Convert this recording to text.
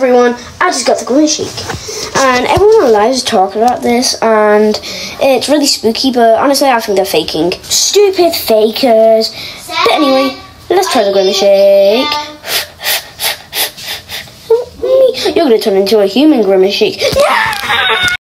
everyone, I just got the grimace shake. And everyone alive is talking about this, and it's really spooky, but honestly I think they're faking. Stupid fakers. But anyway, let's try the grimace shake. You're going to turn into a human grimace shake. No!